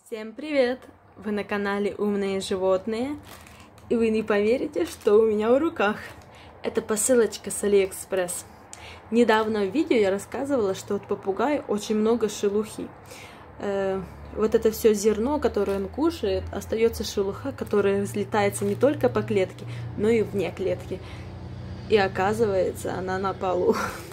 Всем привет! Вы на канале Умные животные, и вы не поверите, что у меня в руках. Это посылочка с Алиэкспресс. Недавно в видео я рассказывала, что от попугая очень много шелухи. Вот это все зерно, которое он кушает, остается шелуха, которая разлетается не только по клетке, но и вне клетки. И оказывается, она на полу.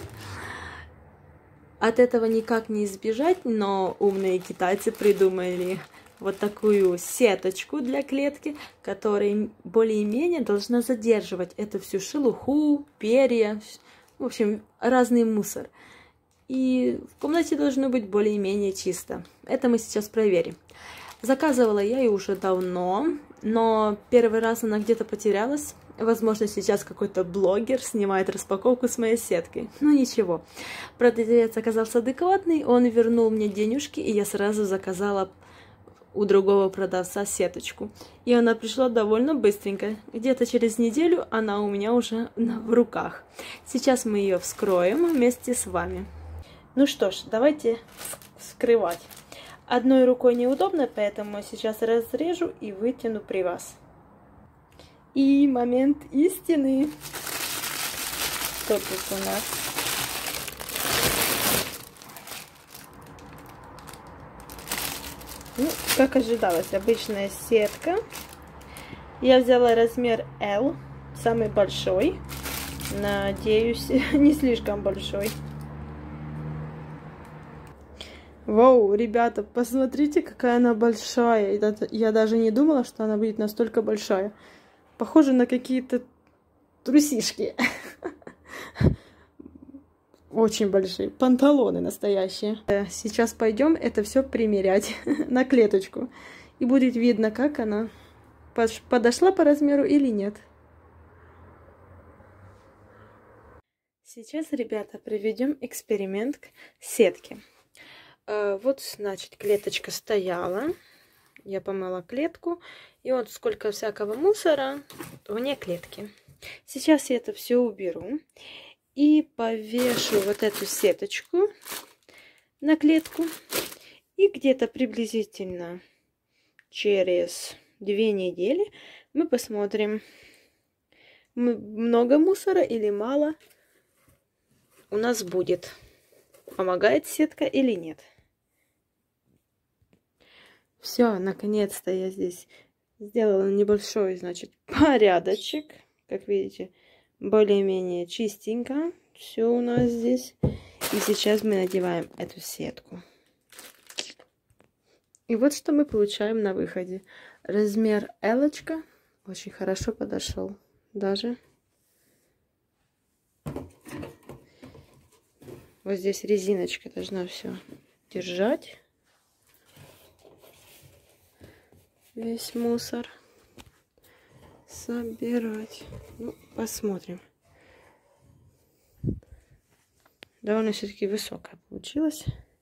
От этого никак не избежать, но умные китайцы придумали вот такую сеточку для клетки, которая более-менее должна задерживать эту всю шелуху, перья, в общем, разный мусор. И в комнате должно быть более-менее чисто. Это мы сейчас проверим. Заказывала я ее уже давно, но первый раз она где-то потерялась. Возможно, сейчас какой-то блогер снимает распаковку с моей сеткой. Ну ничего. Продавец оказался адекватный, он вернул мне денежки, и я сразу заказала у другого продавца сеточку. И она пришла довольно быстренько. Где-то через неделю она у меня уже в руках. Сейчас мы ее вскроем вместе с вами. Ну что ж, давайте вскрывать. Одной рукой неудобно, поэтому сейчас разрежу и вытяну при вас. И момент истины. Что тут у нас? Ну, как ожидалось, обычная сетка. Я взяла размер L, самый большой. Надеюсь, не слишком большой. Вау, ребята, посмотрите, какая она большая. Я даже не думала, что она будет настолько большая. Похоже на какие-то трусишки. Очень большие. Панталоны настоящие. Сейчас пойдем это все примерять на клеточку. И будет видно, как она подошла по размеру или нет. Сейчас, ребята, проведем эксперимент к сетке. Вот, значит, клеточка стояла. Я помыла клетку. И вот сколько всякого мусора вне клетки. Сейчас я это все уберу. И повешу вот эту сеточку на клетку. И где-то приблизительно через 2 недели мы посмотрим, много мусора или мало у нас будет. Помогает сетка или нет. Все, наконец-то я здесь сделала небольшой, значит, порядочек. Как видите, более-менее чистенько. Все у нас здесь. И сейчас мы надеваем эту сетку. И вот что мы получаем на выходе. Размер L-очка очень хорошо подошел. Даже вот здесь резиночка должна все держать. Весь мусор собирать. Ну, посмотрим. Довольно все-таки высокая получилась.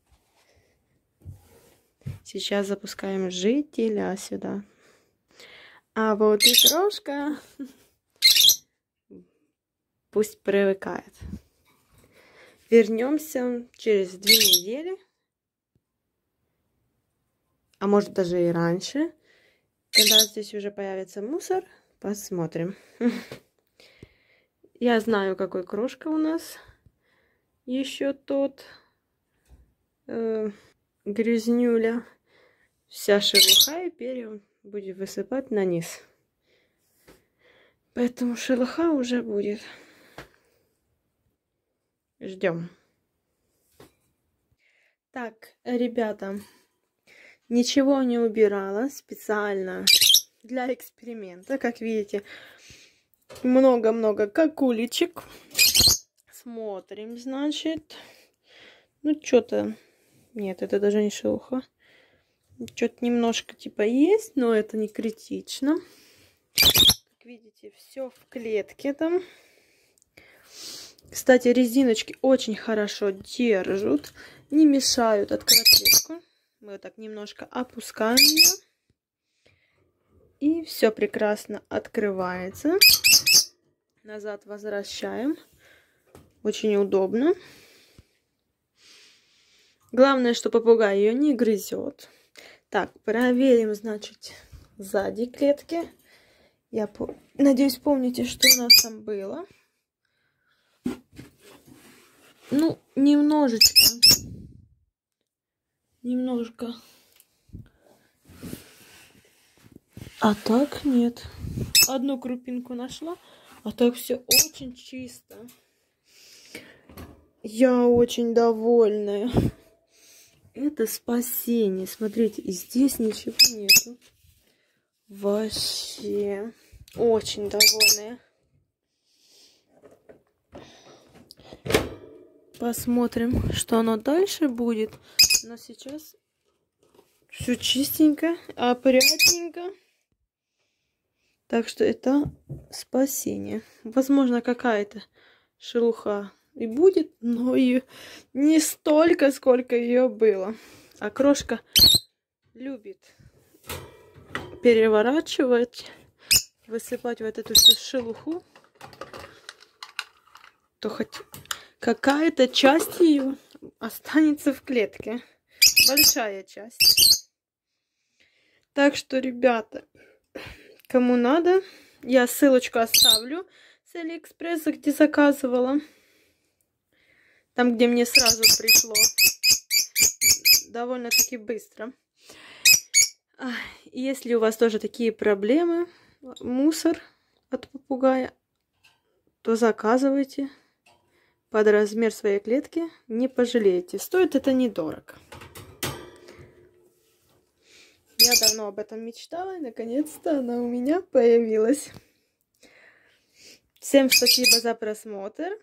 Сейчас запускаем жителя сюда. А вот и крошка. Пусть привыкает. Вернемся через 2 недели. А может даже и раньше. Когда здесь уже появится мусор, посмотрим. Я знаю, какой крошка у нас. Еще тот грязнюля. Вся шелуха и перья будет высыпать на низ. Поэтому шелуха уже будет. Ждем. Так, ребята. Ничего не убирала специально для эксперимента. Как видите, много-много какулечек. Смотрим, значит. Ну, что-то... Нет, это даже не шелуха. Что-то немножко типа есть, но это не критично. Как видите, все в клетке там. Кстати, резиночки очень хорошо держат. Не мешают открыть клетку. Мы вот так немножко опускаем ее. И все прекрасно открывается. Назад возвращаем. Очень удобно. Главное, что попугай ее не грызет. Так, проверим, значит, сзади клетки. Я надеюсь, помните, что у нас там было. Ну, немножко. А так нет. Одну крупинку нашла, а так все очень чисто. Я очень довольная. Это спасение. Смотрите, и здесь ничего нету. Вообще. Очень довольная. Посмотрим, что оно дальше будет. Но сейчас все чистенько, опрятненько. Так что это спасение. Возможно, какая-то шелуха и будет, но ее не столько, сколько ее было. А крошка любит переворачивать, высыпать вот эту всю шелуху, то хоть какая-то часть ее останется в клетке. Большая часть. Так что, ребята, кому надо, я ссылочку оставлю с Алиэкспресса, где заказывала. Там, где мне сразу пришло. Довольно-таки быстро. Если у вас тоже такие проблемы, мусор от попугая, то заказывайте под размер своей клетки. Не пожалеете. Стоит это недорого. Я давно об этом мечтала, и наконец-то она у меня появилась. Всем спасибо за просмотр.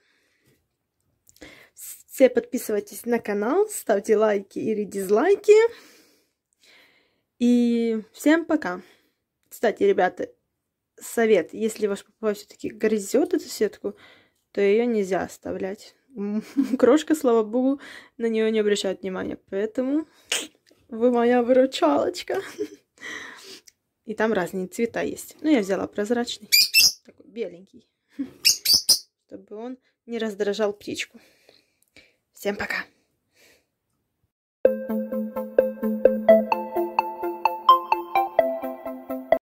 Все подписывайтесь на канал, ставьте лайки или дизлайки. И всем пока. Кстати, ребята, совет. Если ваш попугай все-таки грызет эту сетку, то ее нельзя оставлять. Крошка, слава богу, на нее не обращает внимания. Поэтому вы моя выручалочка. И там разные цвета есть. Ну, я взяла прозрачный. Такой беленький. Чтобы он не раздражал птичку. Всем пока!